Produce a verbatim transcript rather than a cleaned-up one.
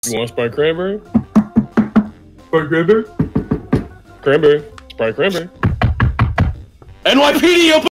You want Sprite cranberry? Sprite cranberry? Cranberry. Sprite cranberry. N Y P D,